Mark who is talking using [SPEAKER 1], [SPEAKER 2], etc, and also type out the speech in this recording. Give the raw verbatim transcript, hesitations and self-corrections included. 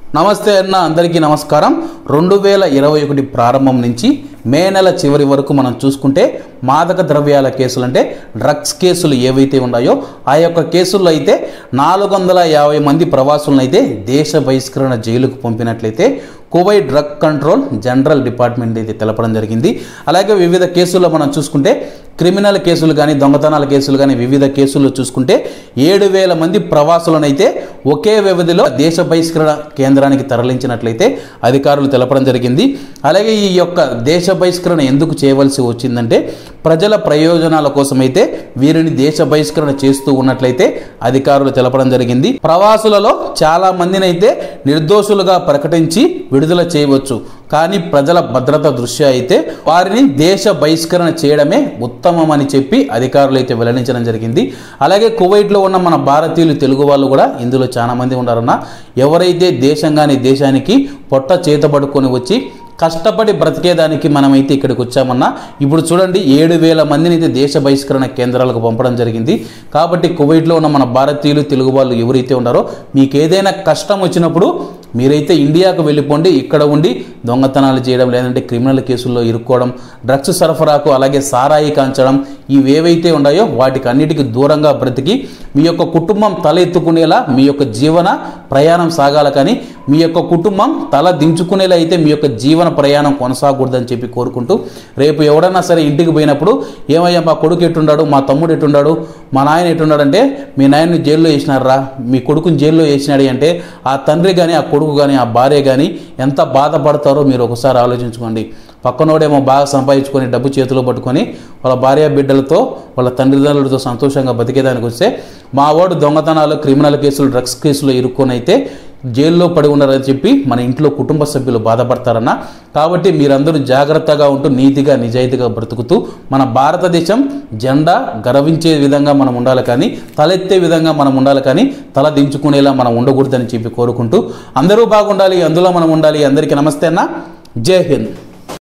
[SPEAKER 1] నమస్తే అన్న అందరికీ నమస్కారం. రెండు వేల ఇరవై ఒకటి ప్రారంభం నుంచి మే నెల చివరి వరకు మనం చూసుకుంటే మాదక ద్రవ్యాల కేసులు అంటే డ్రగ్స్ కేసులు ఏవైతే ఉన్నాయో ఆ యొక్క కేసుల్లో అయితే నాలుగు వందల యాభై మంది ప్రవాసులను అయితే దేశ బహిష్కరణ జైలుకు పంపినట్లయితే Kuwait drug control general department అయితే తెలపడం జరిగింది. అలాగే వివిధ కేసుల్లో మనం చూసుకుంటే క్రిమినల్ కేసులు కానీ దొంగతనాల కేసులు కానీ వివిధ కేసుల్లో చూసుకుంటే ఏడు వేల మంది ప్రవాసులను అయితే ఒకే వ్యవధిలో దేశ బహిష్కరణ కేంద్రానికి తరలించినట్లయితే అధికారులు తెలపడం జరిగింది. అలాగే ఈ యొక్క దేశ బహిష్కరణ ఎందుకు చేయవలసి వచ్చిందంటే ప్రజల ప్రయోజనాల కోసమైతే వీరిని దేశ బహిష్కరణ చేస్తూ ఉన్నట్లయితే అధికారులు తెలపడం జరిగింది. ప్రవాసులలో చాలా మందిని అయితే నిర్దోషులుగా ప్రకటించి విడుదల చేయవచ్చు, కానీ ప్రజల భద్రత దృష్ట్యా అయితే వారిని దేశ బహిష్కరణ చేయడమే ఉత్తమం అని చెప్పి అధికారులు అయితే వెల్లడించడం జరిగింది. అలాగే కువైట్లో ఉన్న మన భారతీయులు తెలుగు వాళ్ళు కూడా ఇందులో చాలా మంది ఉన్నారన్న. ఎవరైతే దేశంగాని దేశానికి పొట్ట చేతబడుకొని వచ్చి కష్టపడి బ్రతికేదానికి మనమైతే ఇక్కడికి వచ్చామన్నా ఇప్పుడు చూడండి ఏడు వేల మందిని అయితే దేశ బహిష్కరణ కేంద్రాలకు పంపడం జరిగింది. కాబట్టి కువైట్లో ఉన్న మన భారతీయులు తెలుగు వాళ్ళు ఎవరైతే ఉన్నారో మీకు ఏదైనా కష్టం వచ్చినప్పుడు మీరైతే ఇండియాకు వెళ్ళిపోండి. ఇక్కడ ఉండి దొంగతనాలు చేయడం లేదంటే క్రిమినల్ కేసుల్లో ఇరుక్కోవడం, డ్రగ్స్ సరఫరాకు అలాగే సారాయి కాంచడం ఇవేవైతే ఉన్నాయో వాటికి అన్నిటికీ దూరంగా బ్రతికి మీ యొక్క కుటుంబం తల ఎత్తుకునేలా మీ యొక్క జీవన ప్రయాణం సాగాల, కానీ మీ యొక్క కుటుంబం తల దించుకునేలా అయితే మీ యొక్క జీవన ప్రయాణం కొనసాగకూడదని చెప్పి కోరుకుంటూ రేపు ఎవడన్నా సరే ఇంటికి పోయినప్పుడు ఏమయ్యా మా కొడుకు ఎట్టున్నాడు, మా తమ్ముడు ఎట్టున్నాడు, మా నాయన ఎట్టున్నాడు అంటే మీ నాయన్ని జైల్లో వేసినారా, మీ కొడుకుని జైల్లో వేసినాడు అంటే ఆ తండ్రి కానీ ఆ కొడుకు కానీ ఆ భార్య కానీ ఎంత బాధపడతారో మీరు ఒకసారి ఆలోచించుకోండి. పక్కనోడేమో బాగా సంపాదించుకొని డబ్బు చేతిలో పట్టుకొని వాళ్ళ భార్య బిడ్డలతో వాళ్ళ తండ్రిదండ్రులతో సంతోషంగా బతికేదానికి వస్తే మా వాడు దొంగతనాలు క్రిమినల్ కేసులు డ్రగ్స్ కేసులు ఇరుక్కొని అయితే జైల్లో పడి ఉన్నారని చెప్పి మన ఇంట్లో కుటుంబ సభ్యులు బాధపడతారన్న. కాబట్టి మీరందరూ జాగ్రత్తగా ఉంటూ నీతిగా నిజాయితీగా బ్రతుకుతూ మన భారతదేశం జెండా గర్వించే విధంగా మనం ఉండాలి, కానీ తలెత్తే విధంగా మనం ఉండాలి, కానీ తల దించుకునేలా మనం ఉండకూడదని చెప్పి కోరుకుంటూ అందరూ బాగుండాలి, అందులో మనం ఉండాలి. అందరికీ నమస్తే అన్న. జై హింద్.